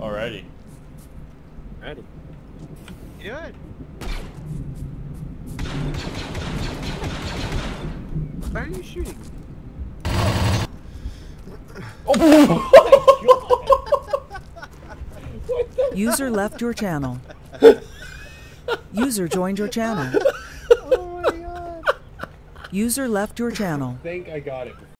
Alrighty. Ready. Good. Why are you shooting? User left your channel. User joined your channel. Oh my god. User left your channel. I think I got it.